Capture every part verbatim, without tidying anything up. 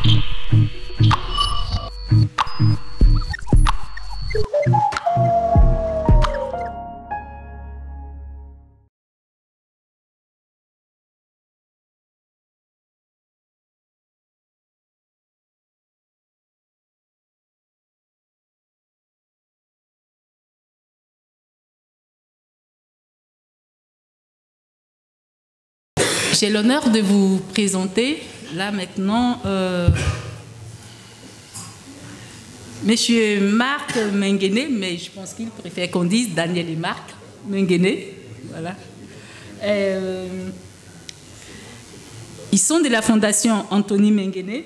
J'ai l'honneur de vous présenter, là maintenant, euh, Monsieur Marc Menguéné, mais je pense qu'il préfère qu'on dise Daniel et Marc Menguéné. Voilà. Euh, ils sont de la Fondation Anthony Menguéné.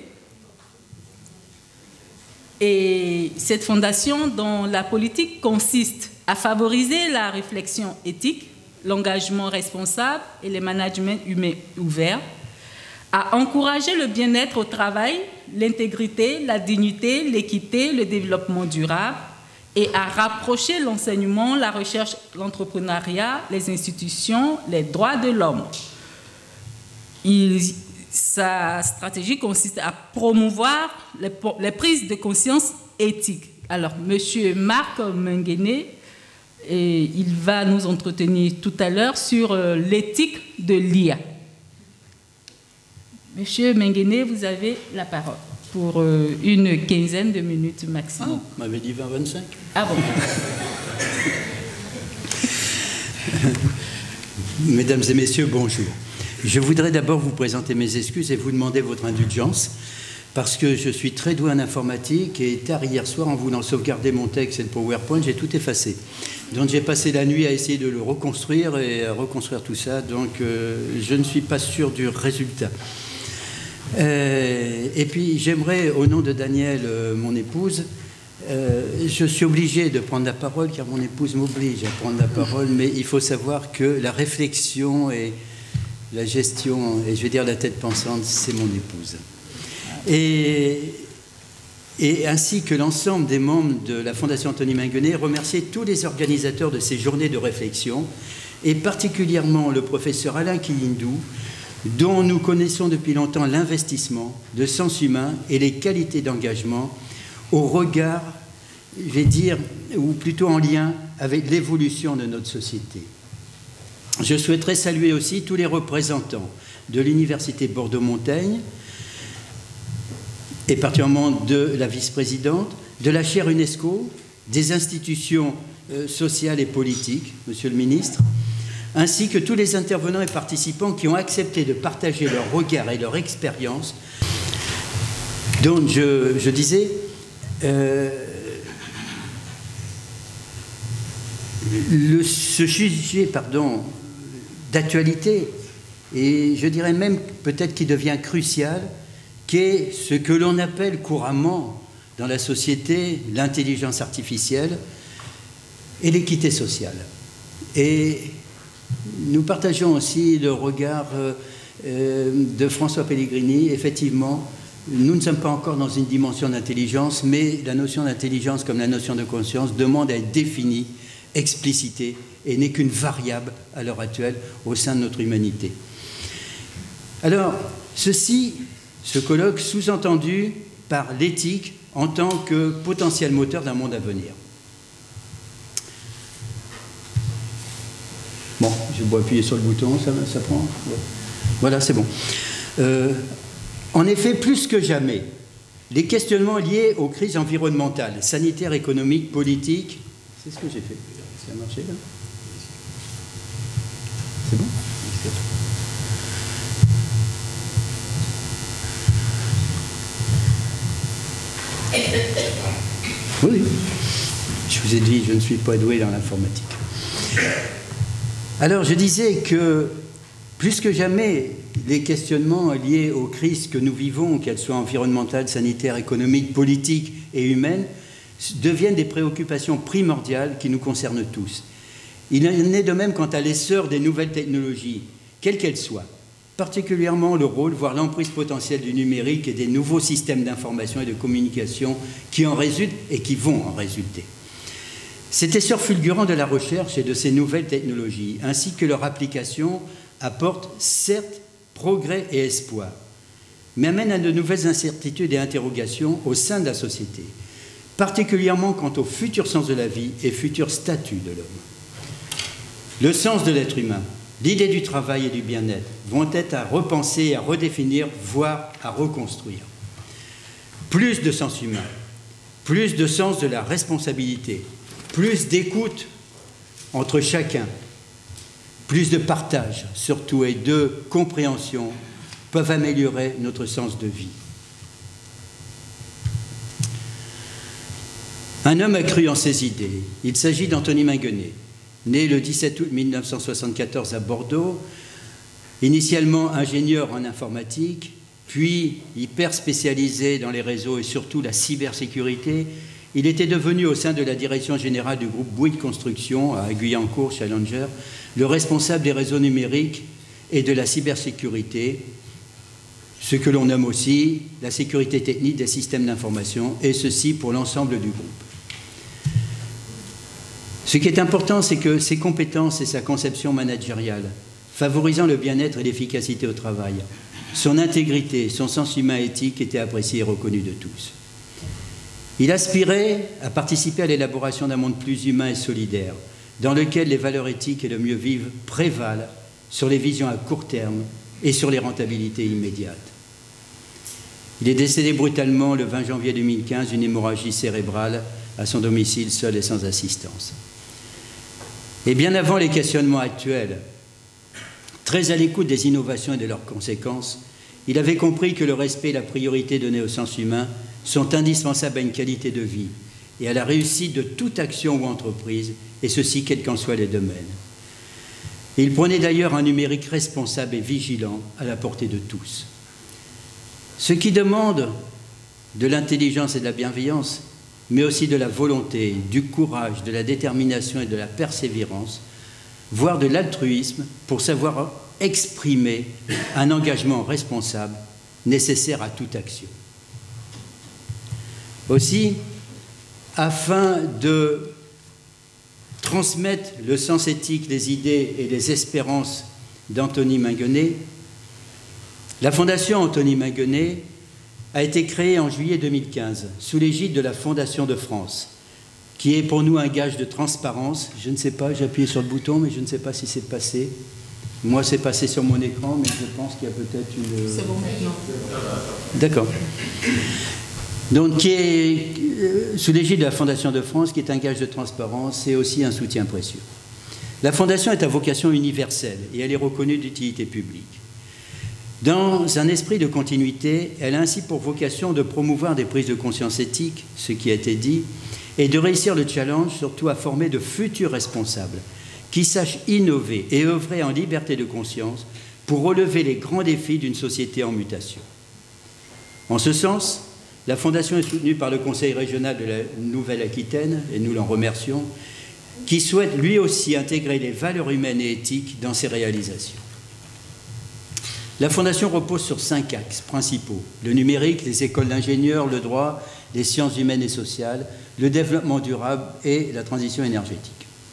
Et cette fondation, dont la politique consiste à favoriser la réflexion éthique, l'engagement responsable et le management humain ouvert, à encourager le bien-être au travail, l'intégrité, la dignité, l'équité, le développement durable et à rapprocher l'enseignement, la recherche, l'entrepreneuriat, les institutions, les droits de l'homme. Sa stratégie consiste à promouvoir les, les prises de conscience éthiques. Alors, M. Marc Menguéné, et il va nous entretenir tout à l'heure sur euh, l'éthique de l'I A. Monsieur Menguéné, vous avez la parole pour euh, une quinzaine de minutes maximum. Ah, on m'avait dit vingt à vingt-cinq. Ah bon. Mesdames et messieurs, bonjour. Je voudrais d'abord vous présenter mes excuses et vous demander votre indulgence, parce que je suis très doué en informatique et tard hier soir, en voulant sauvegarder mon texte et le PowerPoint, j'ai tout effacé. Donc j'ai passé la nuit à essayer de le reconstruire et à reconstruire tout ça, donc euh, je ne suis pas sûr du résultat. Euh, et puis j'aimerais, au nom de Daniel, euh, mon épouse, euh, je suis obligé de prendre la parole car mon épouse m'oblige à prendre la parole, mais il faut savoir que la réflexion et la gestion, et je vais dire la tête pensante, c'est mon épouse. Et, et ainsi que l'ensemble des membres de la Fondation Anthony Menguéné, remercier tous les organisateurs de ces journées de réflexion, et particulièrement le professeur Alain Kiyindou, dont nous connaissons depuis longtemps l'investissement, le sens humain et les qualités d'engagement au regard, je vais dire, ou plutôt en lien avec l'évolution de notre société. Je souhaiterais saluer aussi tous les représentants de l'Université Bordeaux-Montaigne, et particulièrement de la vice-présidente, de la chaire UNESCO, des institutions euh, sociales et politiques, Monsieur le ministre, ainsi que tous les intervenants et participants qui ont accepté de partager leur regard et leur expérience. Donc, je, je disais, euh, le, ce sujet, pardon, d'actualité, et je dirais même peut-être qui devient crucial, qu'est ce que l'on appelle couramment dans la société l'intelligence artificielle et l'équité sociale. Et nous partageons aussi le regard euh, de François Pellegrini. Effectivement, nous ne sommes pas encore dans une dimension d'intelligence, mais la notion d'intelligence, comme la notion de conscience, demande à être définie, explicitée, et n'est qu'une variable à l'heure actuelle au sein de notre humanité. Alors, ceci, ce colloque sous-entendu par l'éthique en tant que potentiel moteur d'un monde à venir. Bon, je dois appuyer sur le bouton, ça, ça prend. Voilà, c'est bon. Euh, en effet, plus que jamais, les questionnements liés aux crises environnementales, sanitaires, économiques, politiques, c'est ce que j'ai fait. Ça a marché là? C'est bon? Oui, je vous ai dit, je ne suis pas doué dans l'informatique. Alors, je disais que, plus que jamais, les questionnements liés aux crises que nous vivons, qu'elles soient environnementales, sanitaires, économiques, politiques et humaines, deviennent des préoccupations primordiales qui nous concernent tous. Il en est de même quant à l'essor des nouvelles technologies, quelles qu'elles soient, particulièrement le rôle, voire l'emprise potentielle du numérique et des nouveaux systèmes d'information et de communication qui en résultent et qui vont en résulter. Cet essor fulgurant de la recherche et de ces nouvelles technologies, ainsi que leur application, apporte certes progrès et espoir, mais amène à de nouvelles incertitudes et interrogations au sein de la société, particulièrement quant au futur sens de la vie et futur statut de l'homme. Le sens de l'être humain, l'idée du travail et du bien-être vont être à repenser, à redéfinir, voire à reconstruire. Plus de sens humain, plus de sens de la responsabilité, plus d'écoute entre chacun, plus de partage surtout et de compréhension peuvent améliorer notre sens de vie. Un homme a cru en ses idées. Il s'agit d'Anthony Minguenet, né le dix-sept août mille neuf cent soixante-quatorze à Bordeaux, initialement ingénieur en informatique, puis hyper spécialisé dans les réseaux et surtout la cybersécurité. Il était devenu au sein de la direction générale du groupe Bouygues Construction à Guyancourt, Challenger, le responsable des réseaux numériques et de la cybersécurité, ce que l'on nomme aussi la sécurité technique des systèmes d'information, et ceci pour l'ensemble du groupe. Ce qui est important, c'est que ses compétences et sa conception managériale, favorisant le bien-être et l'efficacité au travail, son intégrité, son sens humain éthique étaient appréciés et reconnus de tous. Il aspirait à participer à l'élaboration d'un monde plus humain et solidaire, dans lequel les valeurs éthiques et le mieux vivre prévalent sur les visions à court terme et sur les rentabilités immédiates. Il est décédé brutalement le vingt janvier deux mille quinze d'une hémorragie cérébrale à son domicile, seul et sans assistance. Et bien avant les questionnements actuels, très à l'écoute des innovations et de leurs conséquences, il avait compris que le respect et la priorité donnée au sens humain sont indispensables à une qualité de vie et à la réussite de toute action ou entreprise, et ceci quels qu'en soient les domaines. Et il prenait d'ailleurs un numérique responsable et vigilant à la portée de tous. Ce qui demande de l'intelligence et de la bienveillance, mais aussi de la volonté, du courage, de la détermination et de la persévérance, voire de l'altruisme pour savoir exprimer un engagement responsable nécessaire à toute action. Aussi, afin de transmettre le sens éthique, les idées et les espérances d'Anthony Minguenet, la Fondation Anthony Minguenet a été créée en juillet deux mille quinze sous l'égide de la Fondation de France, qui est pour nous un gage de transparence. Je ne sais pas, j'ai appuyé sur le bouton, mais je ne sais pas si c'est passé. Moi, c'est passé sur mon écran, mais je pense qu'il y a peut-être une... C'est bon maintenant. D'accord. Donc, qui est sous l'égide de la Fondation de France, qui est un gage de transparence et aussi un soutien précieux. La Fondation est à vocation universelle et elle est reconnue d'utilité publique. Dans un esprit de continuité, elle a ainsi pour vocation de promouvoir des prises de conscience éthiques, ce qui a été dit, et de réussir le challenge, surtout à former de futurs responsables qui sachent innover et œuvrer en liberté de conscience pour relever les grands défis d'une société en mutation. En ce sens, la Fondation est soutenue par le Conseil régional de la Nouvelle-Aquitaine, et nous l'en remercions, qui souhaite lui aussi intégrer les valeurs humaines et éthiques dans ses réalisations. La Fondation repose sur cinq axes principaux: le numérique, les écoles d'ingénieurs, le droit, les sciences humaines et sociales, le développement durable et la transition énergétique.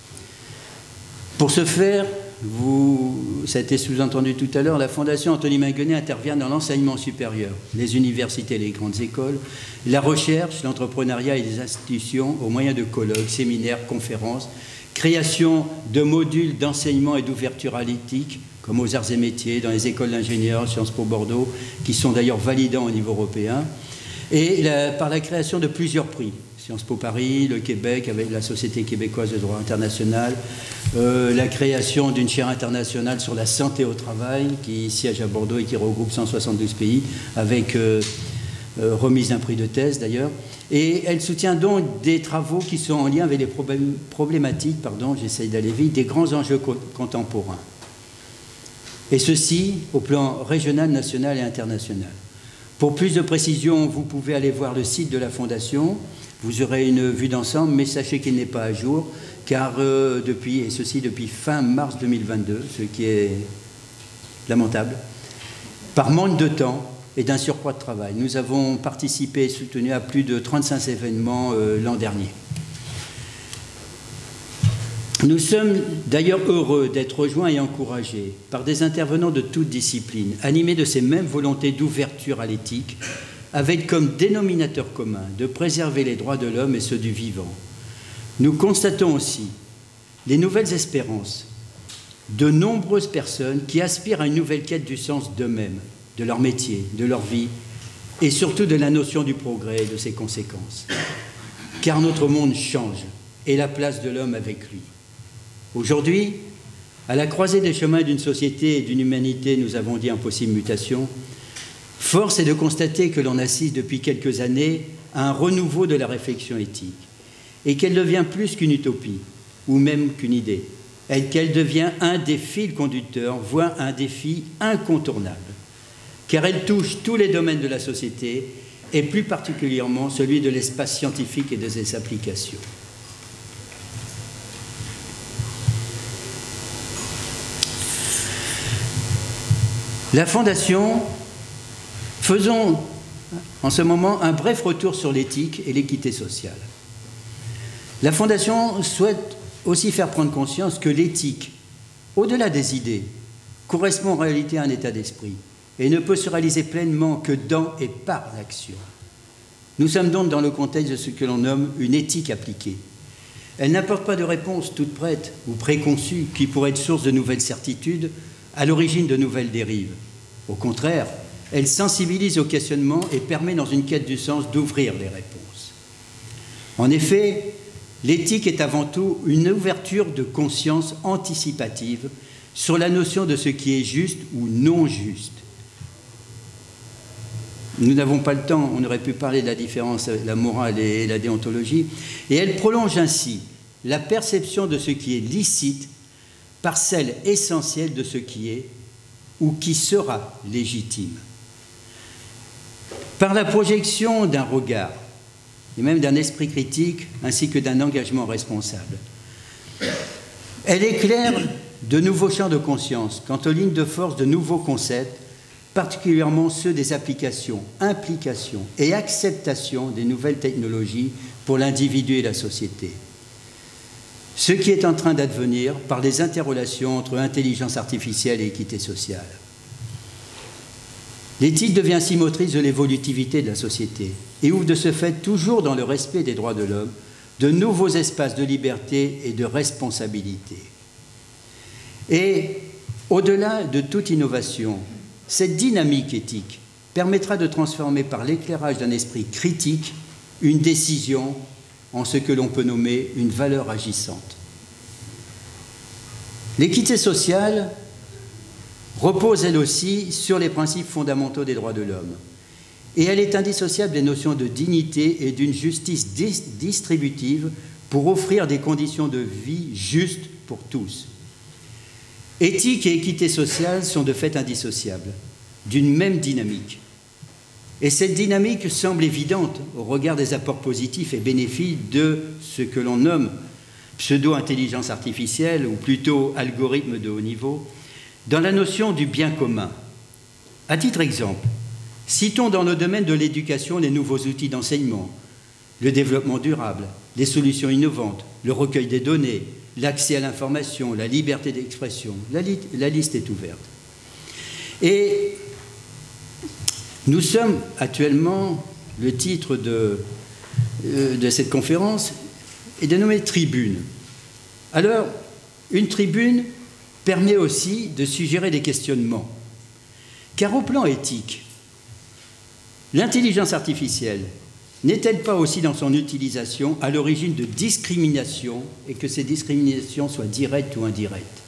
Pour ce faire, vous, ça a été sous-entendu tout à l'heure, la Fondation Anthony Minguenet intervient dans l'enseignement supérieur, les universités et les grandes écoles, la recherche, l'entrepreneuriat et les institutions au moyen de colloques, séminaires, conférences, création de modules d'enseignement et d'ouverture à l'éthique, comme aux arts et métiers, dans les écoles d'ingénieurs, Sciences Po Bordeaux, qui sont d'ailleurs validants au niveau européen, et la, par la création de plusieurs prix. Sciences Po Paris, le Québec avec la Société québécoise de droit international, euh, la création d'une chaire internationale sur la santé au travail qui siège à Bordeaux et qui regroupe cent soixante-douze pays avec euh, euh, remise d'un prix de thèse d'ailleurs. Et elle soutient donc des travaux qui sont en lien avec les problèmes, problématiques, pardon, j'essaye d'aller vite, des grands enjeux co contemporains. Et ceci au plan régional, national et international. Pour plus de précision, vous pouvez aller voir le site de la Fondation. Vous aurez une vue d'ensemble, mais sachez qu'il n'est pas à jour, car euh, depuis, et ceci depuis fin mars deux mille vingt-deux, ce qui est lamentable, par manque de temps et d'un surcroît de travail. Nous avons participé et soutenu à plus de trente-cinq événements euh, l'an dernier. Nous sommes d'ailleurs heureux d'être rejoints et encouragés par des intervenants de toutes disciplines, animés de ces mêmes volontés d'ouverture à l'éthique, avec comme dénominateur commun de préserver les droits de l'homme et ceux du vivant. Nous constatons aussi les nouvelles espérances de nombreuses personnes qui aspirent à une nouvelle quête du sens d'eux-mêmes, de leur métier, de leur vie, et surtout de la notion du progrès et de ses conséquences. Car notre monde change, et la place de l'homme avec lui. Aujourd'hui, à la croisée des chemins d'une société et d'une humanité, nous avons dit en possible mutation, force est de constater que l'on assiste depuis quelques années à un renouveau de la réflexion éthique, et qu'elle devient plus qu'une utopie, ou même qu'une idée, et qu'elle devient un des fils conducteurs, voire un défi incontournable, car elle touche tous les domaines de la société, et plus particulièrement celui de l'espace scientifique et de ses applications. La Fondation, faisons en ce moment un bref retour sur l'éthique et l'équité sociale. La Fondation souhaite aussi faire prendre conscience que l'éthique, au-delà des idées, correspond en réalité à un état d'esprit et ne peut se réaliser pleinement que dans et par l'action. Nous sommes donc dans le contexte de ce que l'on nomme une éthique appliquée. Elle n'apporte pas de réponse toute prête ou préconçue qui pourrait être source de nouvelles certitudes à l'origine de nouvelles dérives. Au contraire, elle sensibilise au questionnement et permet dans une quête du sens d'ouvrir les réponses. En effet, l'éthique est avant tout une ouverture de conscience anticipative sur la notion de ce qui est juste ou non juste. Nous n'avons pas le temps, on aurait pu parler de la différence avec la morale et la déontologie, et elle prolonge ainsi la perception de ce qui est licite par celle essentielle de ce qui est ou qui sera légitime. Par la projection d'un regard, et même d'un esprit critique, ainsi que d'un engagement responsable. Elle éclaire de nouveaux champs de conscience quant aux lignes de force de nouveaux concepts, particulièrement ceux des applications, implications et acceptations des nouvelles technologies pour l'individu et la société. Ce qui est en train d'advenir par les interrelations entre intelligence artificielle et équité sociale. L'éthique devient ainsi motrice de l'évolutivité de la société et ouvre de ce fait, toujours dans le respect des droits de l'homme, de nouveaux espaces de liberté et de responsabilité. Et au-delà de toute innovation, cette dynamique éthique permettra de transformer par l'éclairage d'un esprit critique une décision en ce que l'on peut nommer une valeur agissante. L'équité sociale repose elle aussi sur les principes fondamentaux des droits de l'homme. Et elle est indissociable des notions de dignité et d'une justice distributive pour offrir des conditions de vie justes pour tous. Éthique et équité sociale sont de fait indissociables, d'une même dynamique. Et cette dynamique semble évidente au regard des apports positifs et bénéfiques de ce que l'on nomme pseudo-intelligence artificielle, ou plutôt algorithme de haut niveau, dans la notion du bien commun. À titre exemple, citons dans le domaine de l'éducation les nouveaux outils d'enseignement, le développement durable, les solutions innovantes, le recueil des données, l'accès à l'information, la liberté d'expression. La, li la liste est ouverte. Et nous sommes actuellement, le titre de, euh, de cette conférence est dénommé tribune. Alors, une tribune permet aussi de suggérer des questionnements. Car au plan éthique, l'intelligence artificielle n'est-elle pas aussi dans son utilisation à l'origine de discriminations et que ces discriminations soient directes ou indirectes?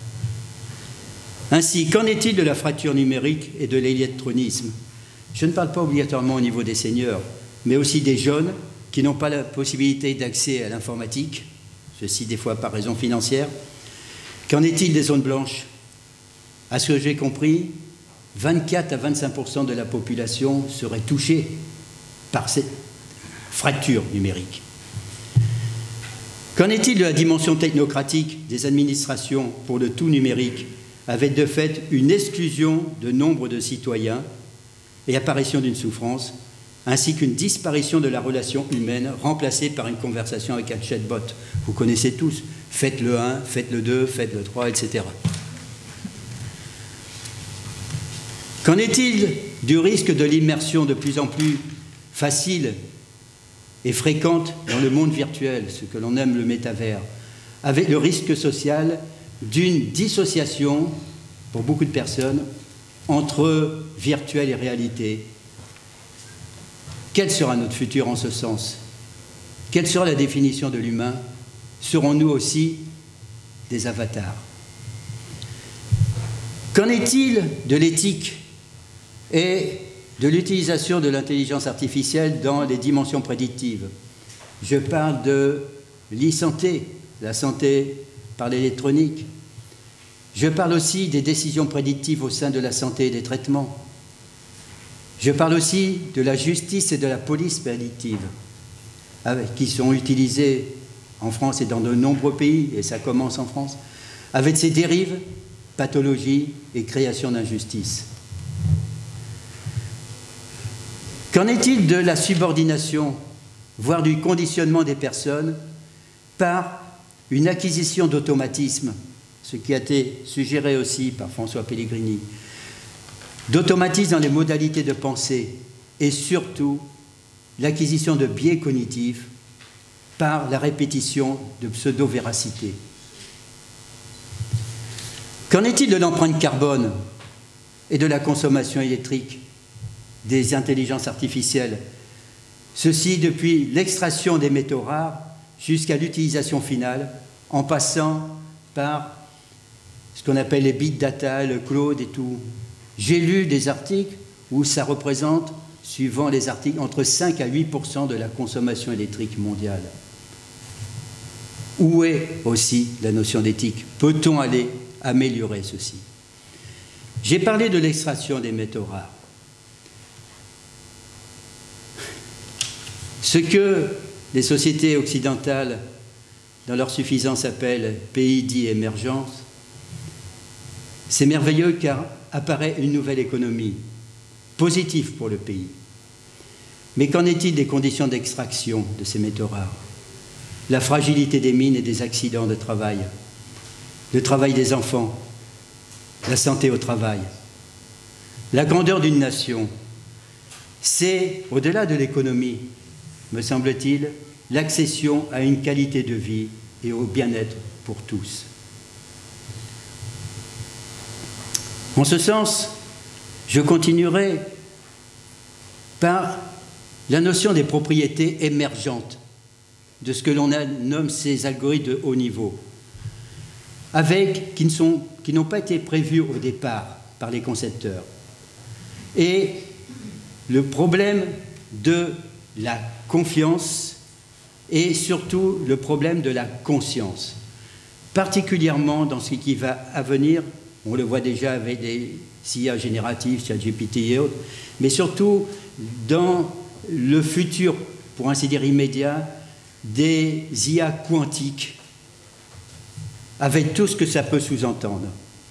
Ainsi, qu'en est-il de la fracture numérique et de l'électronisme? Je ne parle pas obligatoirement au niveau des seniors, mais aussi des jeunes qui n'ont pas la possibilité d'accès à l'informatique, ceci des fois par raison financière. Qu'en est-il des zones blanches? À ce que j'ai compris, vingt-quatre à vingt-cinq pour cent de la population serait touchée par cette fracture numérique. Qu'en est-il de la dimension technocratique des administrations pour le tout numérique, avec de fait une exclusion de nombre de citoyens et apparition d'une souffrance ainsi qu'une disparition de la relation humaine remplacée par une conversation avec un chatbot. Vous connaissez tous, faites le un, faites le deux, faites le trois, et cetera. Qu'en est-il du risque de l'immersion de plus en plus facile et fréquente dans le monde virtuel, ce que l'on aime le métavers, avec le risque social d'une dissociation, pour beaucoup de personnes, entre virtuel et réalité? Quel sera notre futur en ce sens? Quelle sera la définition de l'humain? Serons-nous aussi des avatars? Qu'en est-il de l'éthique et de l'utilisation de l'intelligence artificielle dans les dimensions prédictives? Je parle de l'e-santé, la santé par l'électronique. Je parle aussi des décisions prédictives au sein de la santé et des traitements. Je parle aussi de la justice et de la police prédictive, qui sont utilisées en France et dans de nombreux pays, et ça commence en France, avec ses dérives, pathologies et création d'injustice. Qu'en est-il de la subordination, voire du conditionnement des personnes par une acquisition d'automatisme, ce qui a été suggéré aussi par François Pellegrini, d'automatisme dans les modalités de pensée et surtout l'acquisition de biais cognitifs par la répétition de pseudo-véracité. Qu'en est-il de l'empreinte carbone et de la consommation électrique des intelligences artificielles? Ceci depuis l'extraction des métaux rares jusqu'à l'utilisation finale, en passant par ce qu'on appelle les big data, le cloud et tout. J'ai lu des articles où ça représente, suivant les articles, entre cinq à huit pour cent de la consommation électrique mondiale. Où est aussi la notion d'éthique? Peut-on aller améliorer ceci? J'ai parlé de l'extraction des métaux rares. Ce que les sociétés occidentales, dans leur suffisance, appellent pays dits émergents, c'est merveilleux car apparaît une nouvelle économie, positive pour le pays. Mais qu'en est-il des conditions d'extraction de ces métaux rares? La fragilité des mines et des accidents de travail, le travail des enfants, la santé au travail. La grandeur d'une nation, c'est, au-delà de l'économie, me semble-t-il, l'accession à une qualité de vie et au bien-être pour tous. En ce sens, je continuerai par la notion des propriétés émergentes, de ce que l'on nomme ces algorithmes de haut niveau, avec, qui ne sont, qui n'ont pas été prévus au départ par les concepteurs. Et le problème de la confiance et surtout le problème de la conscience, particulièrement dans ce qui va à venir. On le voit déjà avec des I A génératives, ChatGPT et autres, mais surtout dans le futur, pour ainsi dire immédiat, des I A quantiques, avec tout ce que ça peut sous-entendre.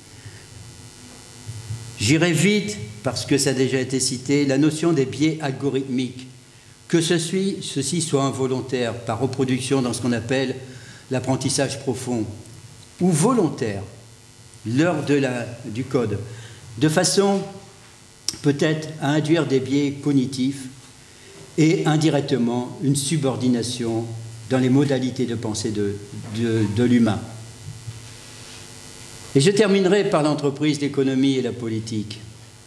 J'irai vite, parce que ça a déjà été cité, la notion des biais algorithmiques, que ceci, ceci soit involontaire, par reproduction dans ce qu'on appelle l'apprentissage profond, ou volontaire, l'heure de la, du code, de façon peut-être à induire des biais cognitifs et indirectement une subordination dans les modalités de pensée de, de, de l'humain. Et je terminerai par l'entreprise, l'économie et la politique.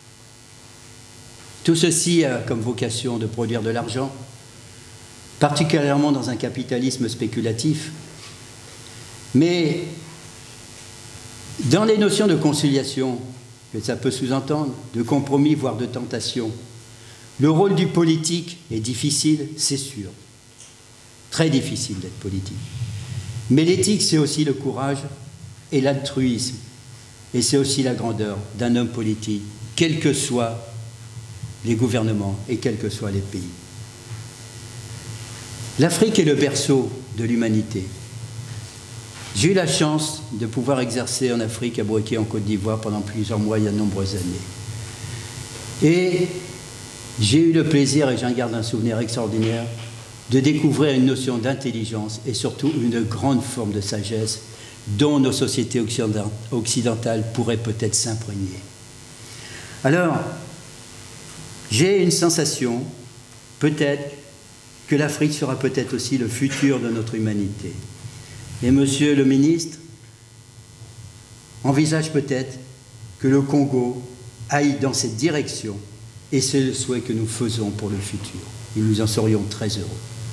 Tout ceci a comme vocation de produire de l'argent, particulièrement dans un capitalisme spéculatif. Mais dans les notions de conciliation, que ça peut sous-entendre, de compromis, voire de tentation, le rôle du politique est difficile, c'est sûr. Très difficile d'être politique. Mais l'éthique, c'est aussi le courage et l'altruisme. Et c'est aussi la grandeur d'un homme politique, quels que soient les gouvernements et quels que soient les pays. L'Afrique est le berceau de l'humanité. J'ai eu la chance de pouvoir exercer en Afrique, à Bouaké, en Côte d'Ivoire, pendant plusieurs mois, il y a de nombreuses années. Et j'ai eu le plaisir, et j'en garde un souvenir extraordinaire, de découvrir une notion d'intelligence et surtout une grande forme de sagesse dont nos sociétés occidentales pourraient peut-être s'imprégner. Alors, j'ai une sensation, peut-être, que l'Afrique sera peut-être aussi le futur de notre humanité. Et monsieur le ministre envisage peut-être que le Congo aille dans cette direction, et c'est le souhait que nous faisons pour le futur. Et nous en serions très heureux.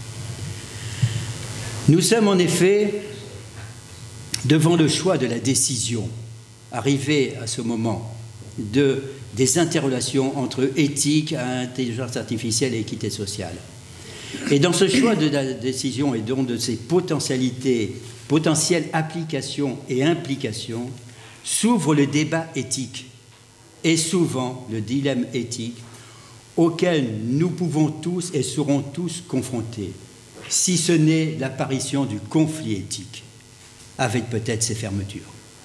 Nous sommes en effet devant le choix de la décision, arrivé à ce moment, de, des interrelations entre éthique, intelligence artificielle et équité sociale. Et dans ce choix de la décision et donc de ses potentialités, potentielles applications et implications, s'ouvre le débat éthique et souvent le dilemme éthique auquel nous pouvons tous et serons tous confrontés, si ce n'est l'apparition du conflit éthique, avec peut-être ses fermetures.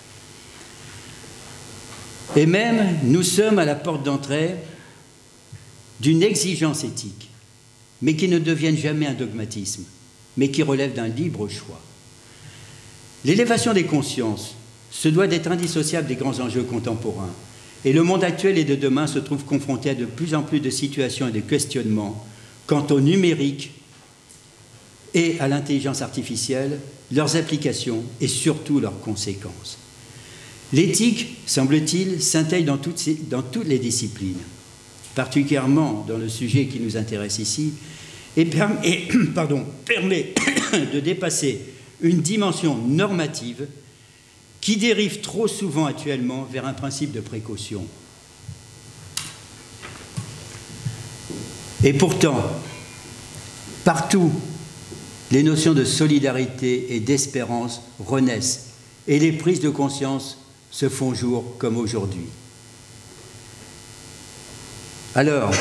Et même, nous sommes à la porte d'entrée d'une exigence éthique, mais qui ne devienne jamais un dogmatisme, mais qui relève d'un libre choix. L'élévation des consciences se doit d'être indissociable des grands enjeux contemporains, et le monde actuel et de demain se trouve confronté à de plus en plus de situations et de questionnements quant au numérique et à l'intelligence artificielle, leurs applications et surtout leurs conséquences. L'éthique, semble-t-il, s'intègre dans toutes, ces, dans toutes les disciplines, particulièrement dans le sujet qui nous intéresse ici, et, permet, et pardon, permet de dépasser une dimension normative qui dérive trop souvent actuellement vers un principe de précaution. Et pourtant, partout, les notions de solidarité et d'espérance renaissent et les prises de conscience se font jour comme aujourd'hui. Alors,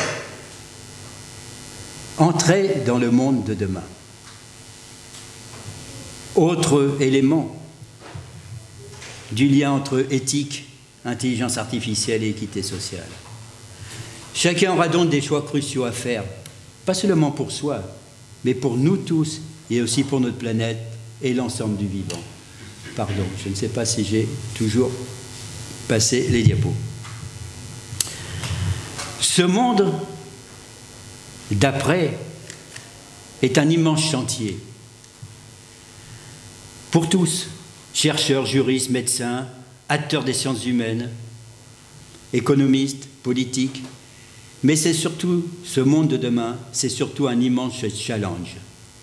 entrez dans le monde de demain. Autre élément du lien entre éthique, intelligence artificielle et équité sociale. Chacun aura donc des choix cruciaux à faire, pas seulement pour soi, mais pour nous tous et aussi pour notre planète et l'ensemble du vivant. Pardon, je ne sais pas si j'ai toujours passé les diapos. Ce monde d'après est un immense chantier. Pour tous, chercheurs, juristes, médecins, acteurs des sciences humaines, économistes, politiques, mais c'est surtout, ce monde de demain, c'est surtout un immense challenge.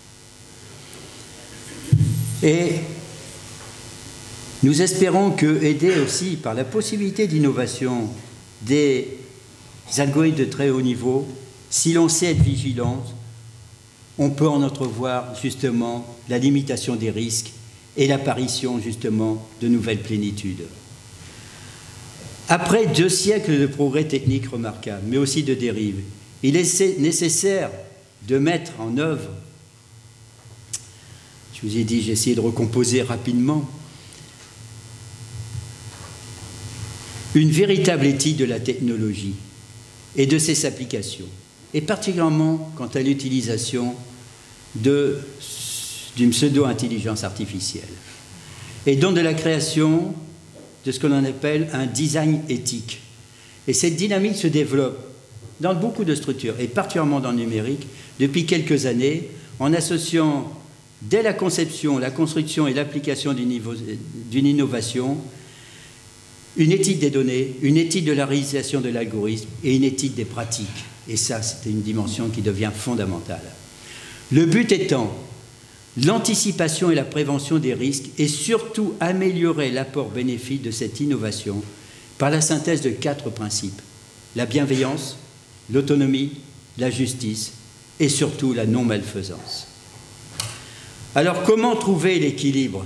Et nous espérons que, aidés aussi par la possibilité d'innovation des algorithmes de très haut niveau, si l'on sait être vigilant, on peut en entrevoir justement la limitation des risques et l'apparition justement de nouvelles plénitudes. Après deux siècles de progrès techniques remarquables, mais aussi de dérives, il est nécessaire de mettre en œuvre, je vous ai dit, j'ai essayé de recomposer rapidement, une véritable éthique de la technologie et de ses applications, et particulièrement quant à l'utilisation de d'une pseudo-intelligence artificielle, et donc de la création de ce que l'on appelle un design éthique. Et cette dynamique se développe dans beaucoup de structures, et particulièrement dans le numérique, depuis quelques années, en associant dès la conception, la construction et l'application d'une innovation, une éthique des données, une éthique de la réalisation de l'algorithme et une éthique des pratiques. Et ça, c'est une dimension qui devient fondamentale. Le but étant l'anticipation et la prévention des risques et surtout améliorer l'apport bénéfique de cette innovation par la synthèse de quatre principes: la bienveillance, l'autonomie, la justice et surtout la non-malfaisance. Alors comment trouver l'équilibre?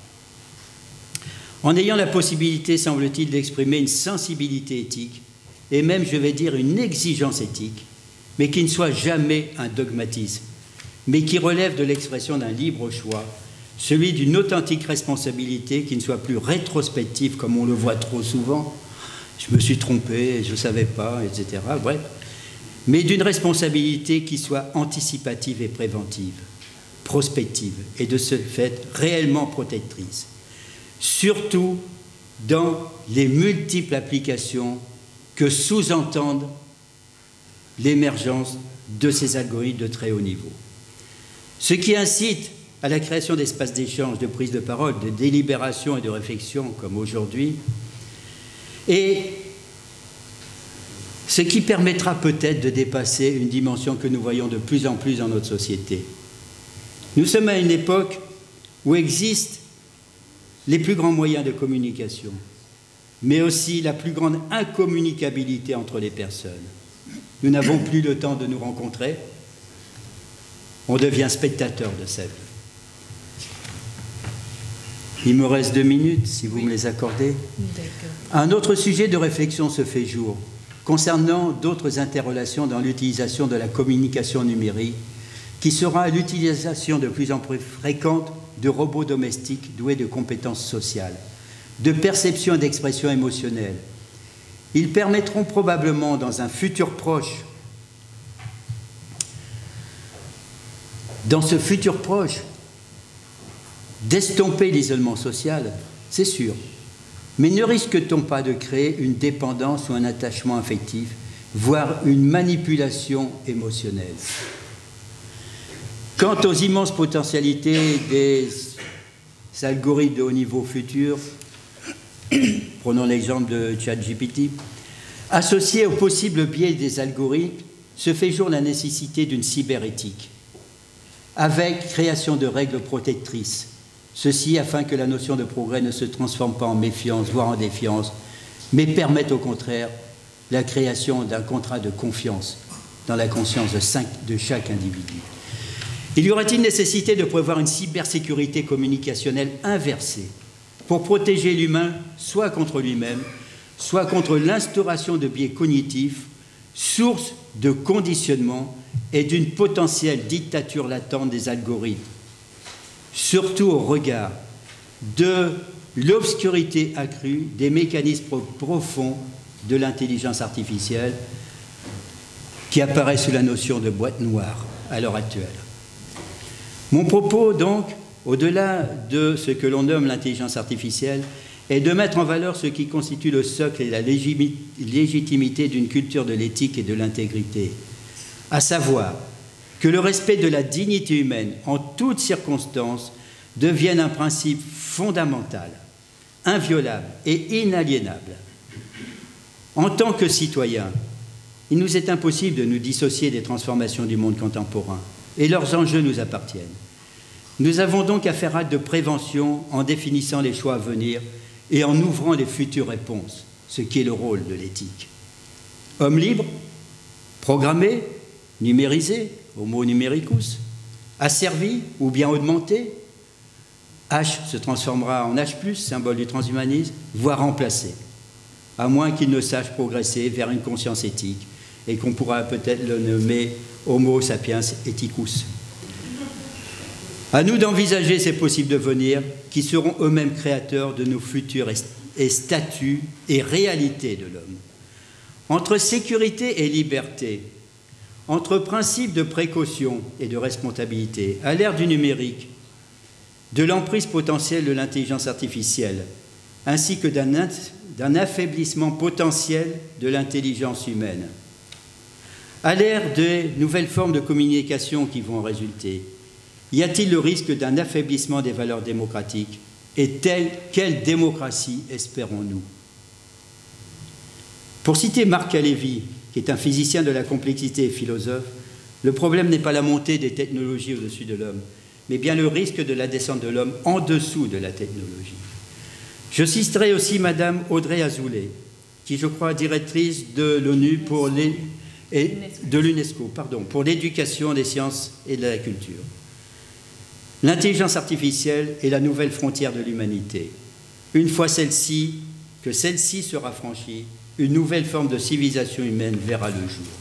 En ayant la possibilité, semble-t-il, d'exprimer une sensibilité éthique et même, je vais dire, une exigence éthique, mais qui ne soit jamais un dogmatisme, mais qui relève de l'expression d'un libre choix, celui d'une authentique responsabilité qui ne soit plus rétrospective comme on le voit trop souvent. Je me suis trompé, je ne savais pas, et cetera. Bref. mais d'une responsabilité qui soit anticipative et préventive, prospective, et de ce fait réellement protectrice, surtout dans les multiples applications que sous-entendent l'émergence de ces algorithmes de très haut niveau. Ce qui incite à la création d'espaces d'échange, de prise de parole, de délibération et de réflexion, comme aujourd'hui, et ce qui permettra peut-être de dépasser une dimension que nous voyons de plus en plus dans notre société. Nous sommes à une époque où existent les plus grands moyens de communication, mais aussi la plus grande incommunicabilité entre les personnes. Nous n'avons plus le temps de nous rencontrer, on devient spectateur de sa vie. Il me reste deux minutes, si vous oui. me les accordez. Un autre sujet de réflexion se fait jour, concernant d'autres interrelations dans l'utilisation de la communication numérique, qui sera l'utilisation de plus en plus fréquente de robots domestiques doués de compétences sociales, de perception et d'expression émotionnelle. Ils permettront probablement, dans un futur proche, dans ce futur proche, d'estomper l'isolement social, c'est sûr. Mais ne risque-t-on pas de créer une dépendance ou un attachement affectif, voire une manipulation émotionnelle? Quant aux immenses potentialités des algorithmes de haut niveau futurs, prenons l'exemple de ChatGPT, associés au possible biais des algorithmes, se fait jour la nécessité d'une cyberéthique, avec création de règles protectrices. Ceci afin que la notion de progrès ne se transforme pas en méfiance, voire en défiance, mais permette au contraire la création d'un contrat de confiance dans la conscience de, cinq, de chaque individu. Il y aura-t-il nécessité de prévoir une cybersécurité communicationnelle inversée pour protéger l'humain soit contre lui-même, soit contre l'instauration de biais cognitifs, source de conditionnement et d'une potentielle dictature latente des algorithmes, surtout au regard de l'obscurité accrue des mécanismes profonds de l'intelligence artificielle qui apparaît sous la notion de boîte noire à l'heure actuelle. Mon propos, donc, au-delà de ce que l'on nomme l'intelligence artificielle, est de mettre en valeur ce qui constitue le socle et la légitimité d'une culture de l'éthique et de l'intégrité, à savoir que le respect de la dignité humaine en toutes circonstances devienne un principe fondamental, inviolable et inaliénable. En tant que citoyens, il nous est impossible de nous dissocier des transformations du monde contemporain, et leurs enjeux nous appartiennent. Nous avons donc à faire acte de prévention en définissant les choix à venir et en ouvrant les futures réponses, ce qui est le rôle de l'éthique. Homme libre, programmé, numérisé, homo numericus, asservi ou bien augmenté, H se transformera en H plus, symbole du transhumanisme, voire remplacé, à moins qu'il ne sache progresser vers une conscience éthique et qu'on pourra peut-être le nommer Homo sapiens ethicus. À nous d'envisager ces possibles devenirs qui seront eux-mêmes créateurs de nos futurs et statuts et réalités de l'homme. Entre sécurité et liberté, entre principes de précaution et de responsabilité, à l'ère du numérique, de l'emprise potentielle de l'intelligence artificielle, ainsi que d'un d'un affaiblissement potentiel de l'intelligence humaine. À l'ère des nouvelles formes de communication qui vont en résulter, y a-t-il le risque d'un affaiblissement des valeurs démocratiques? Et telle, quelle démocratie espérons-nous? Pour citer Marc Calévi, qui est un physicien de la complexité et philosophe, le problème n'est pas la montée des technologies au-dessus de l'homme, mais bien le risque de la descente de l'homme en dessous de la technologie. Je citerai aussi Madame Audrey Azoulay, qui, je crois, est directrice de l'ONU pour les, et de l'UNESCO, pardon, pour l'éducation des sciences et de la culture. L'intelligence artificielle est la nouvelle frontière de l'humanité. Une fois celle-ci, que celle-ci sera franchie, une nouvelle forme de civilisation humaine verra le jour.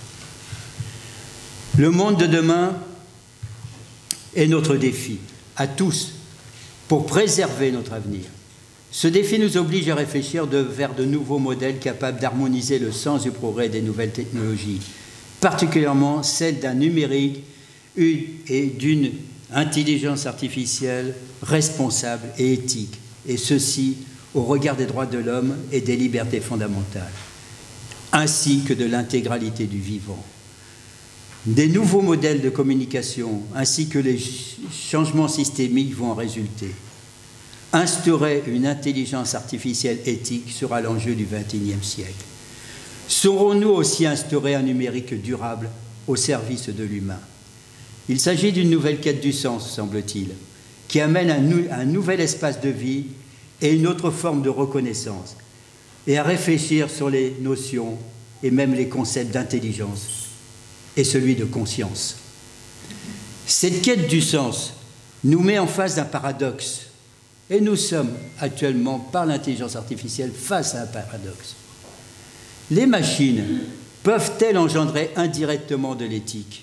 Le monde de demain est notre défi, à tous, pour préserver notre avenir. Ce défi nous oblige à réfléchir de, vers de nouveaux modèles capables d'harmoniser le sens du progrès des nouvelles technologies particulièrement celle d'un numérique et d'une intelligence artificielle responsable et éthique, et ceci au regard des droits de l'homme et des libertés fondamentales, ainsi que de l'intégralité du vivant. Des nouveaux modèles de communication ainsi que les changements systémiques vont en résulter. Instaurer une intelligence artificielle éthique sera l'enjeu du vingt et unième siècle. Saurons-nous aussi instaurer un numérique durable au service de l'humain? Il s'agit d'une nouvelle quête du sens, semble-t-il, qui amène un, nou un nouvel espace de vie et une autre forme de reconnaissance, et à réfléchir sur les notions et même les concepts d'intelligence et celui de conscience. Cette quête du sens nous met en face d'un paradoxe, et nous sommes actuellement, par l'intelligence artificielle, face à un paradoxe. Les machines peuvent-elles engendrer indirectement de l'éthique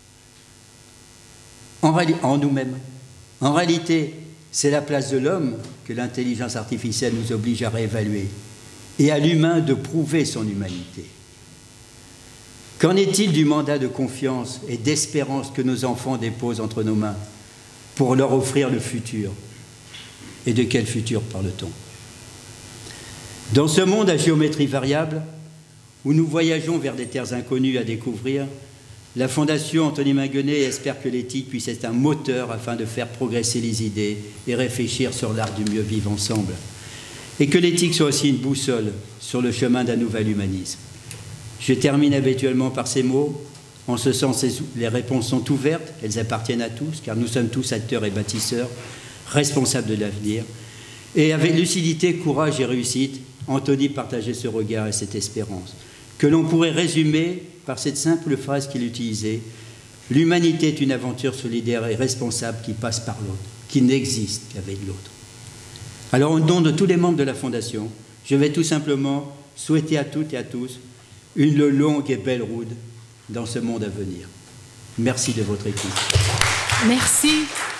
en, en nous-mêmes? En réalité, c'est la place de l'homme que l'intelligence artificielle nous oblige à réévaluer, et à l'humain de prouver son humanité. Qu'en est-il du mandat de confiance et d'espérance que nos enfants déposent entre nos mains pour leur offrir le futur? Et de quel futur parle-t-on? Dans ce monde à géométrie variable, où nous voyageons vers des terres inconnues à découvrir, la Fondation Anthony Minguenet espère que l'éthique puisse être un moteur afin de faire progresser les idées et réfléchir sur l'art du mieux vivre ensemble. Et que l'éthique soit aussi une boussole sur le chemin d'un nouvel humanisme. Je termine habituellement par ces mots. En ce sens, les réponses sont ouvertes, elles appartiennent à tous, car nous sommes tous acteurs et bâtisseurs, responsables de l'avenir. Et avec lucidité, courage et réussite, Anthony partageait ce regard et cette espérance, que l'on pourrait résumer par cette simple phrase qu'il utilisait: l'humanité est une aventure solidaire et responsable qui passe par l'autre, qui n'existe qu'avec l'autre. Alors, au nom de tous les membres de la Fondation, je vais tout simplement souhaiter à toutes et à tous une longue et belle route dans ce monde à venir. Merci de votre écoute. Merci.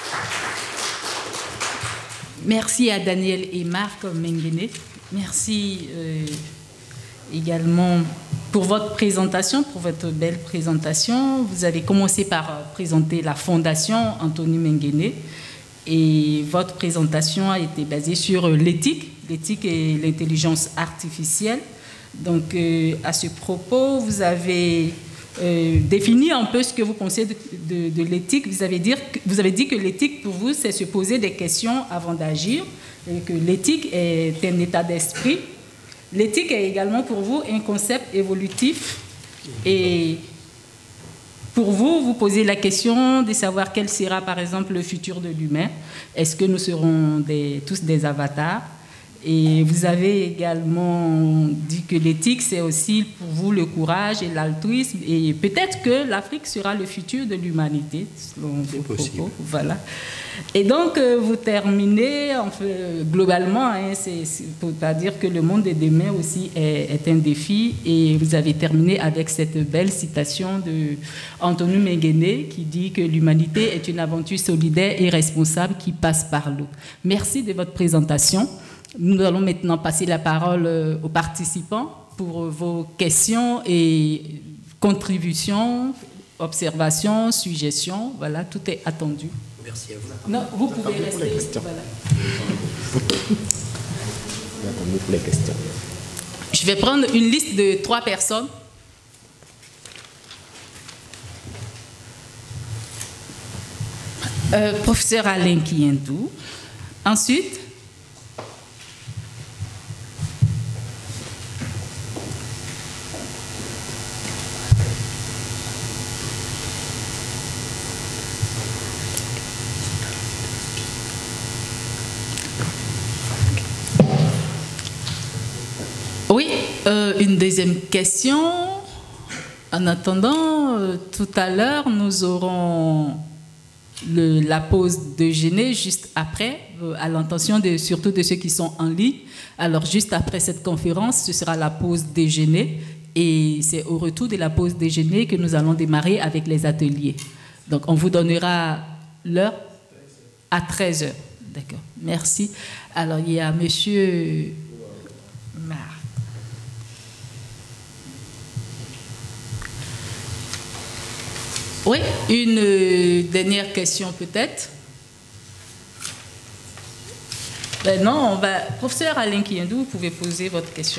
Merci à Daniel et Marc Minguenet. Merci euh, également pour votre présentation, pour votre belle présentation. Vous avez commencé par présenter la Fondation Anthony Minguenet et votre présentation a été basée sur l'éthique, l'éthique et l'intelligence artificielle. Donc, euh, à ce propos, vous avez euh, défini un peu ce que vous pensez de, de, de l'éthique. Vous avez, vous avez dit que l'éthique, pour vous, c'est se poser des questions avant d'agir, et que l'éthique est un état d'esprit. L'éthique est également pour vous un concept évolutif. Et pour vous, vous posez la question de savoir quel sera, par exemple, le futur de l'humain. Est-ce que nous serons des, tous des avatars? Et vous avez également dit que l'éthique, c'est aussi pour vous le courage et l'altruisme. Et peut-être que l'Afrique sera le futur de l'humanité, selon vos propos. Voilà. Et donc, vous terminez, en fait, globalement, hein, c'est pour pas dire que le monde de demain aussi est, est un défi. Et vous avez terminé avec cette belle citation de Anthony Minguenet qui dit que l'humanité est une aventure solidaire et responsable qui passe par l'eau. Merci de votre présentation. Nous allons maintenant passer la parole aux participants pour vos questions et contributions, observations, suggestions. Voilà, tout est attendu. Merci à vous. Non, vous pouvez rester. Voilà. Pour les questions. Je vais prendre une liste de trois personnes. Euh, professeur Alain Kientou. Ensuite, oui, euh, une deuxième question. En attendant, euh, tout à l'heure, nous aurons le, la pause déjeuner juste après, euh, à l'intention de, surtout de ceux qui sont en ligne. Alors, juste après cette conférence, ce sera la pause déjeuner. Et c'est au retour de la pause déjeuner que nous allons démarrer avec les ateliers. Donc, on vous donnera l'heure à treize heures. D'accord, merci. Alors, il y a monsieur Marc. Oui, une euh, dernière question peut-être. Ben non, on va... Professeur Alain Kiyendou, vous pouvez poser votre question.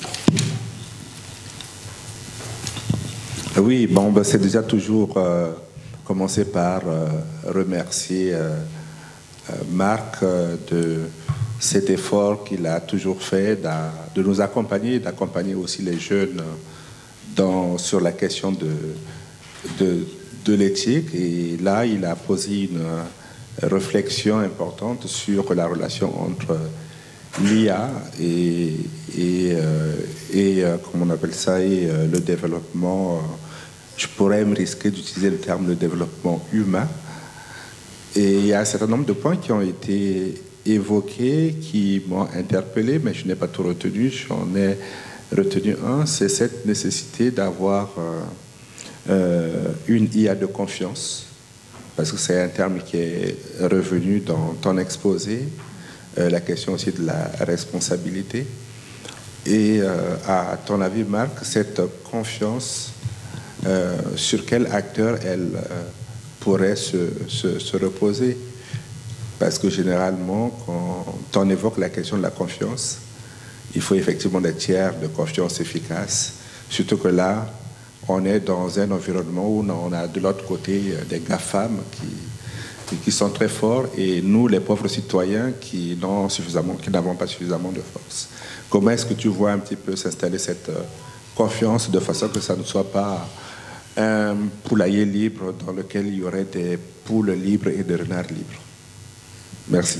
Oui, bon, ben, c'est déjà toujours euh, commencer par euh, remercier euh, euh, Marc euh, de cet effort qu'il a toujours fait de nous accompagner, d'accompagner aussi les jeunes dans, sur la question de, de, de l'éthique. Et là, il a posé une réflexion importante sur la relation entre l'I A et, et, euh, et euh, comment on appelle ça, et euh, le développement. Euh, je pourrais me risquer d'utiliser le terme de développement humain. Et il y a un certain nombre de points qui ont été évoqués, qui m'ont interpellé, mais je n'ai pas tout retenu. J'en ai retenu un, c'est cette nécessité d'avoir euh, euh, une I A de confiance, parce que c'est un terme qui est revenu dans ton exposé, euh, la question aussi de la responsabilité. Et euh, à ton avis, Marc, cette confiance, euh, sur quel acteur elle euh, pourrait se, se, se reposer? Parce que généralement, quand on évoque la question de la confiance, il faut effectivement des tiers de confiance efficaces. Surtout que là, on est dans un environnement où on a de l'autre côté des GAFAM qui, qui sont très forts et nous, les pauvres citoyens, qui n'ont suffisamment, qui n'avons pas suffisamment de force. Comment est-ce que tu vois un petit peu s'installer cette confiance de façon que ça ne soit pas un poulailler libre dans lequel il y aurait des poules libres et des renards libres? Merci.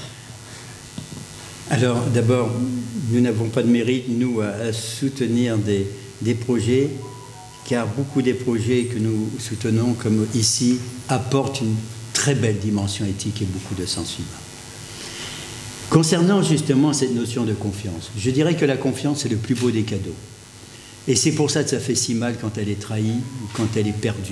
Alors, d'abord, nous n'avons pas de mérite, nous, à, à soutenir des, des projets, car beaucoup des projets que nous soutenons, comme ici, apportent une très belle dimension éthique et beaucoup de sens humain. Concernant justement cette notion de confiance, je dirais que la confiance, c'est le plus beau des cadeaux. Et c'est pour ça que ça fait si mal quand elle est trahie ou quand elle est perdue.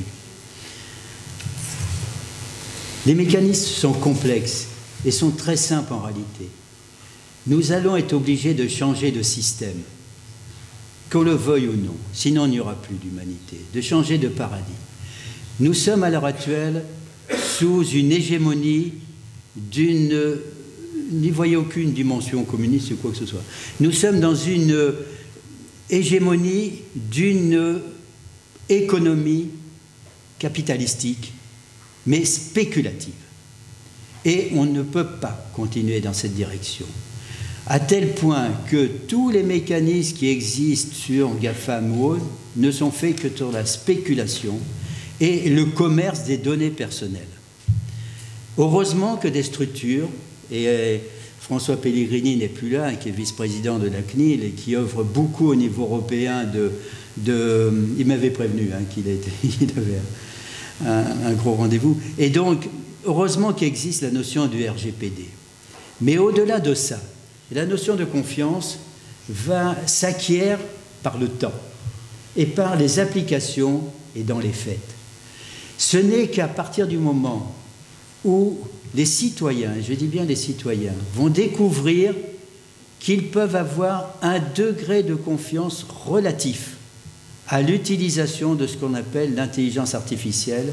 Les mécanismes sont complexes et sont très simples en réalité. Nous allons être obligés de changer de système, qu'on le veuille ou non, sinon il n'y aura plus d'humanité, de changer de paradigme. Nous sommes à l'heure actuelle sous une hégémonie d'une... N'y voyez aucune dimension communiste ou quoi que ce soit. Nous sommes dans une hégémonie d'une économie capitalistique, mais spéculative. Et on ne peut pas continuer dans cette direction. À tel point que tous les mécanismes qui existent sur GAFAM ou autres ne sont faits que sur la spéculation et le commerce des données personnelles. Heureusement que des structures, et François Pellegrini n'est plus là, qui est vice-président de la C N I L et qui œuvre beaucoup au niveau européen de... de il m'avait prévenu hein, qu'il avait un, un gros rendez-vous. Et donc, heureusement qu'existe la notion du R G P D. Mais au-delà de ça, la notion de confiance va s'acquiert par le temps et par les applications et dans les faits. Ce n'est qu'à partir du moment où les citoyens, je dis bien les citoyens, vont découvrir qu'ils peuvent avoir un degré de confiance relatif à l'utilisation de ce qu'on appelle l'intelligence artificielle,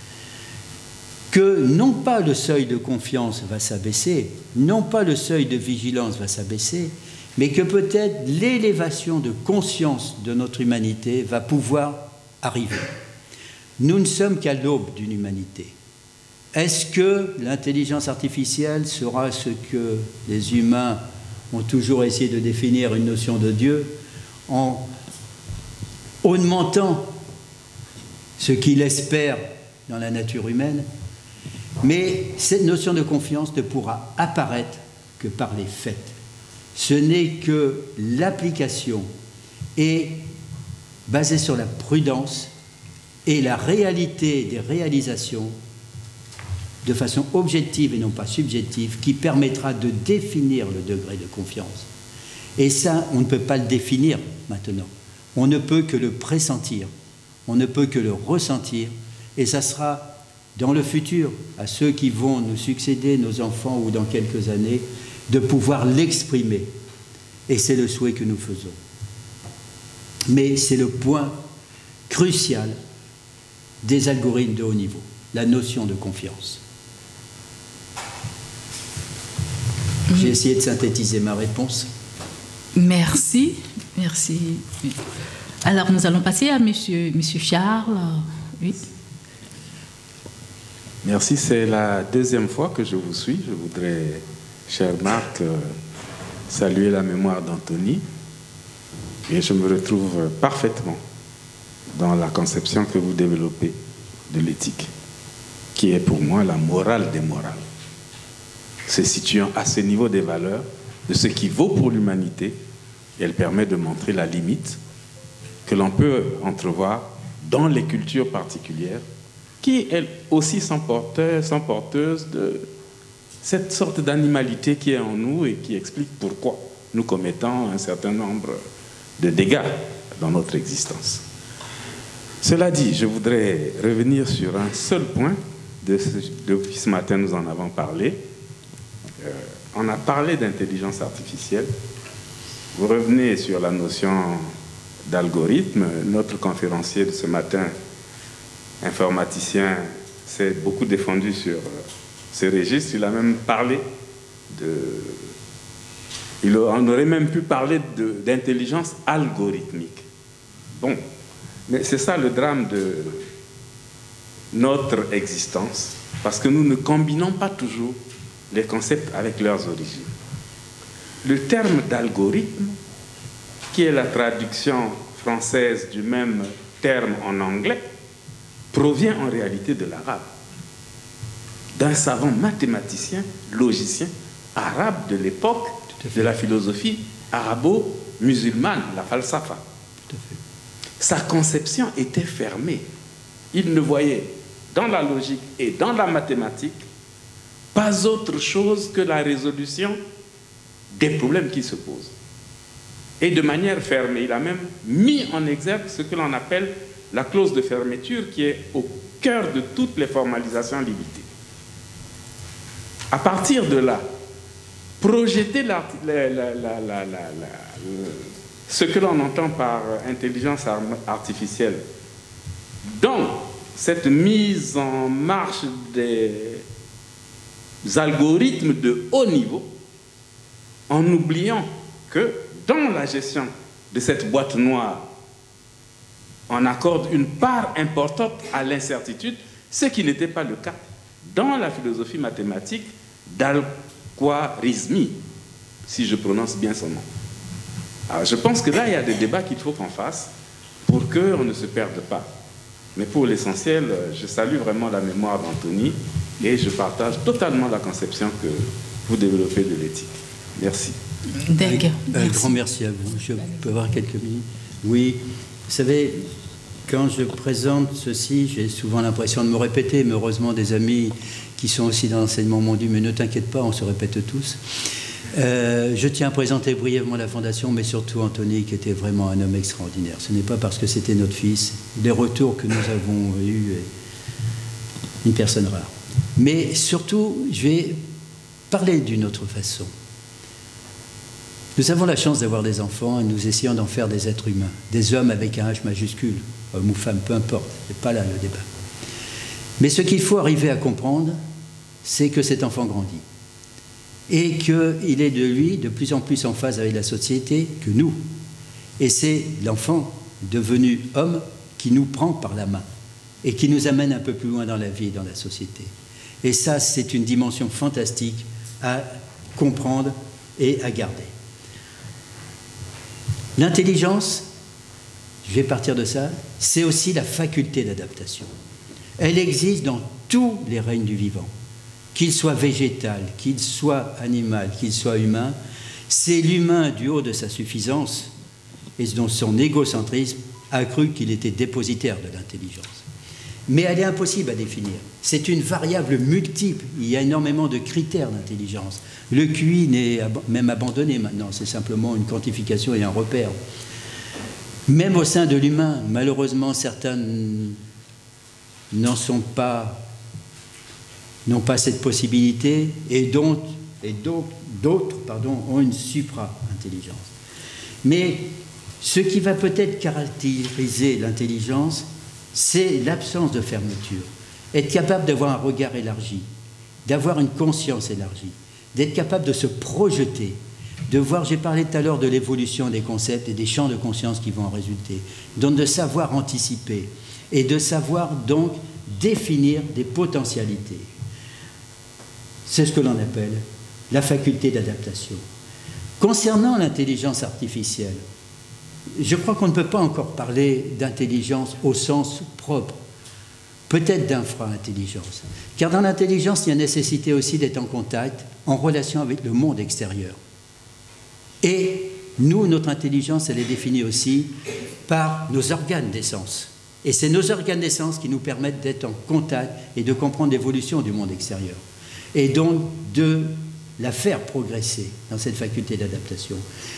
que non pas le seuil de confiance va s'abaisser, non pas le seuil de vigilance va s'abaisser, mais que peut-être l'élévation de conscience de notre humanité va pouvoir arriver. Nous ne sommes qu'à l'aube d'une humanité. Est-ce que l'intelligence artificielle sera ce que les humains ont toujours essayé de définir une notion de Dieu en augmentant ce qu'il espère dans la nature humaine? Mais cette notion de confiance ne pourra apparaître que par les faits. Ce n'est que l'application est basée sur la prudence et la réalité des réalisations de façon objective et non pas subjective qui permettra de définir le degré de confiance. Et ça, on ne peut pas le définir maintenant. On ne peut que le pressentir, on ne peut que le ressentir, et ça sera dans le futur, à ceux qui vont nous succéder, nos enfants ou dans quelques années, de pouvoir l'exprimer. Et c'est le souhait que nous faisons. Mais c'est le point crucial des algorithmes de haut niveau, la notion de confiance. J'ai essayé de synthétiser ma réponse. Merci, merci. Alors, nous allons passer à monsieur, monsieur Charles. Oui. Merci, c'est la deuxième fois que je vous suis. Je voudrais, cher Marc, saluer la mémoire d'Anthony. Et je me retrouve parfaitement dans la conception que vous développez de l'éthique, qui est pour moi la morale des morales, se situant à ce niveau des valeurs, de ce qui vaut pour l'humanité. Elle permet de montrer la limite que l'on peut entrevoir dans les cultures particulières, qui, elles aussi, sont porteuses, sont porteuses de cette sorte d'animalité qui est en nous et qui explique pourquoi nous commettons un certain nombre de dégâts dans notre existence. Cela dit, je voudrais revenir sur un seul point. De ce, depuis ce matin, nous en avons parlé. Euh, on a parlé d'intelligence artificielle. Vous revenez sur la notion d'algorithme. Notre conférencier de ce matin, informaticien, s'est beaucoup défendu sur ce registre. Il a même parlé de... Il, on aurait même pu parler d'intelligence algorithmique. Bon, mais c'est ça le drame de notre existence, parce que nous ne combinons pas toujours les concepts avec leurs origines. Le terme d'algorithme, qui est la traduction française du même terme en anglais, provient en réalité de l'arabe, d'un savant mathématicien, logicien, arabe de l'époque de la philosophie arabo-musulmane, la falsafa. Sa conception était fermée. Il ne voyait dans la logique et dans la mathématique pas autre chose que la résolution des problèmes qui se posent. Et de manière fermée, il a même mis en exergue ce que l'on appelle la clause de fermeture, qui est au cœur de toutes les formalisations limitées. À partir de là, projeter la, la, la, la, la, la, ce que l'on entend par intelligence artificielle dans cette mise en marche des algorithmes de haut niveau, en oubliant que dans la gestion de cette boîte noire, on accorde une part importante à l'incertitude, ce qui n'était pas le cas dans la philosophie mathématique d'Al-Khwarizmi, si je prononce bien son nom. Alors je pense que là, il y a des débats qu'il faut qu'on fasse pour qu'on ne se perde pas. Mais pour l'essentiel, je salue vraiment la mémoire d'Anthony et je partage totalement la conception que vous développez de l'éthique. Merci. Un, un grand merci à vous. Je peux avoir quelques minutes? Oui, vous savez, quand je présente ceci, j'ai souvent l'impression de me répéter, mais heureusement des amis qui sont aussi dans l'enseignement m'ont dit, mais ne t'inquiète pas, on se répète tous. Euh, je tiens à présenter brièvement la Fondation, mais surtout Anthony, qui était vraiment un homme extraordinaire. Ce n'est pas parce que c'était notre fils, les retours que nous avons eus, une personne rare. Mais surtout, je vais parler d'une autre façon. Nous avons la chance d'avoir des enfants et nous essayons d'en faire des êtres humains, des hommes avec un H majuscule, homme ou femme, peu importe, ce n'est pas là le débat. Mais ce qu'il faut arriver à comprendre, c'est que cet enfant grandit et qu'il est de lui de plus en plus en phase avec la société que nous. Et c'est l'enfant devenu homme qui nous prend par la main et qui nous amène un peu plus loin dans la vie et dans la société. Et ça, c'est une dimension fantastique à comprendre et à garder. L'intelligence, je vais partir de ça, c'est aussi la faculté d'adaptation. Elle existe dans tous les règnes du vivant, qu'il soit végétal, qu'il soit animal, qu'il soit humain. C'est l'humain, du haut de sa suffisance et dont son égocentrisme, a cru qu'il était dépositaire de l'intelligence. Mais elle est impossible à définir. C'est une variable multiple. Il y a énormément de critères d'intelligence. Le Q I n'est même abandonné maintenant. C'est simplement une quantification et un repère. Même au sein de l'humain, malheureusement, certains n'en sont pas, n'ont pas cette possibilité et d'autres, et d'autres, pardon, ont une supra-intelligence. Mais ce qui va peut-être caractériser l'intelligence, c'est l'absence de fermeture. Être capable d'avoir un regard élargi, d'avoir une conscience élargie, d'être capable de se projeter, de voir, j'ai parlé tout à l'heure de l'évolution des concepts et des champs de conscience qui vont en résulter, donc de savoir anticiper et de savoir donc définir des potentialités. C'est ce que l'on appelle la faculté d'adaptation. Concernant l'intelligence artificielle, je crois qu'on ne peut pas encore parler d'intelligence au sens propre, peut-être d'infra-intelligence, car dans l'intelligence, il y a nécessité aussi d'être en contact, en relation avec le monde extérieur. Et nous, notre intelligence, elle est définie aussi par nos organes d'essence. Et c'est nos organes d'essence qui nous permettent d'être en contact et de comprendre l'évolution du monde extérieur. Et donc de la faire progresser dans cette faculté d'adaptation.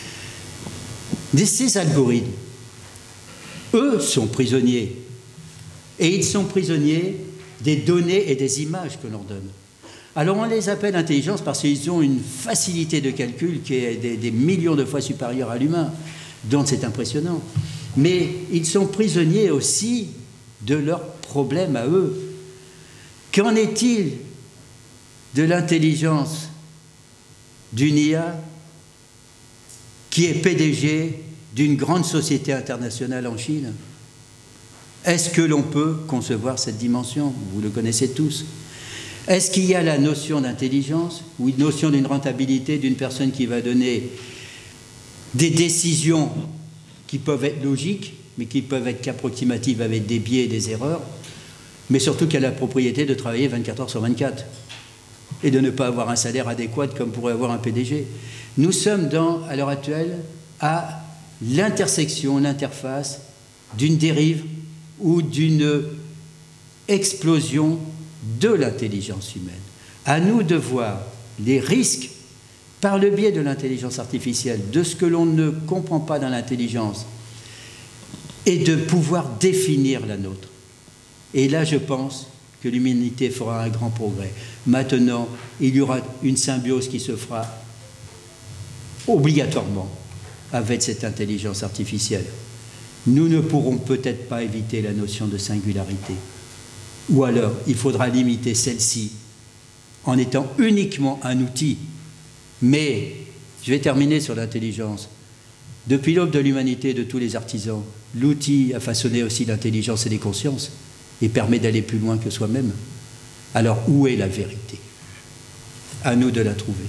Ces algorithmes, eux, sont prisonniers. Et ils sont prisonniers des données et des images que l'on donne. Alors on les appelle intelligence parce qu'ils ont une facilité de calcul qui est des, des millions de fois supérieure à l'humain. Donc c'est impressionnant. Mais ils sont prisonniers aussi de leurs problèmes à eux. Qu'en est-il de l'intelligence d'une I A qui est P D G d'une grande société internationale en Chine? Est-ce que l'on peut concevoir cette dimension? Vous le connaissez tous. Est-ce qu'il y a la notion d'intelligence ou une notion d'une rentabilité d'une personne qui va donner des décisions qui peuvent être logiques, mais qui peuvent être qu'approximatives avec des biais et des erreurs, mais surtout qui a la propriété de travailler vingt-quatre heures sur vingt-quatre et de ne pas avoir un salaire adéquat comme pourrait avoir un P D G. Nous sommes dans, à l'heure actuelle à l'intersection, l'interface d'une dérive ou d'une explosion de l'intelligence humaine. À nous de voir les risques par le biais de l'intelligence artificielle, de ce que l'on ne comprend pas dans l'intelligence, et de pouvoir définir la nôtre. Et là, je pense que l'humanité fera un grand progrès. Maintenant, il y aura une symbiose qui se fera obligatoirement avec cette intelligence artificielle. Nous ne pourrons peut-être pas éviter la notion de singularité. Ou alors, il faudra limiter celle-ci en étant uniquement un outil. Mais, je vais terminer sur l'intelligence. Depuis l'aube de l'humanité et de tous les artisans, l'outil a façonné aussi l'intelligence et les consciences et permet d'aller plus loin que soi-même. Alors, où est la vérité? À nous de la trouver.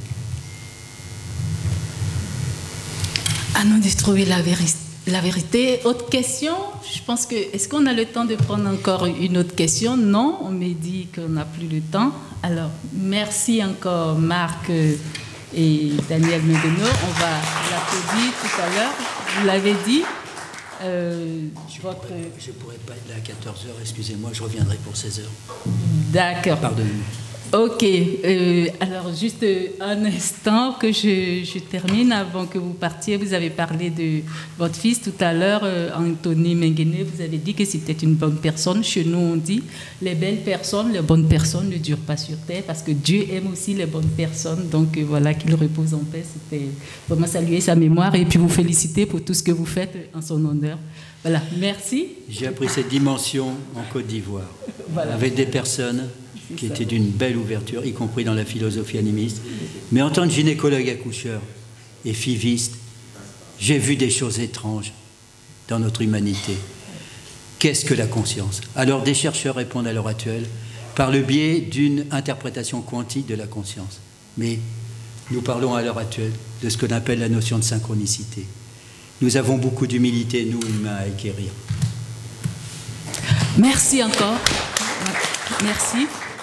À nous de trouver la vérité. La vérité. Autre question? Je pense que... Est-ce qu'on a le temps de prendre encore une autre question? Non, on m'a dit qu'on n'a plus le temps. Alors, merci encore Marc et Daniel Mengueno. On va l'applaudir tout à l'heure. Vous l'avez dit. Euh, je ne votre... pourrais pas être là à quatorze heures, excusez-moi, je reviendrai pour seize heures. D'accord. Pardonnez-moi. Ok, euh, alors juste un instant que je, je termine avant que vous partiez. Vous avez parlé de votre fils tout à l'heure, euh, Anthony Mengueno. Vous avez dit que c'était une bonne personne. Chez nous, on dit les belles personnes, les bonnes personnes ne durent pas sur terre parce que Dieu aime aussi les bonnes personnes. Donc euh, voilà, qu'il repose en paix. C'était vraiment saluer sa mémoire et puis vous féliciter pour tout ce que vous faites en son honneur. Voilà, merci. J'ai appris cette dimension en Côte d'Ivoire, voilà. Avec des personnes qui était d'une belle ouverture, y compris dans la philosophie animiste. Mais en tant que gynécologue accoucheur et fiviste, j'ai vu des choses étranges dans notre humanité. Qu'est-ce que la conscience? Alors des chercheurs répondent à l'heure actuelle par le biais d'une interprétation quantique de la conscience. Mais nous parlons à l'heure actuelle de ce qu'on appelle la notion de synchronicité. Nous avons beaucoup d'humilité, nous, humains, à acquérir. Merci encore. Merci.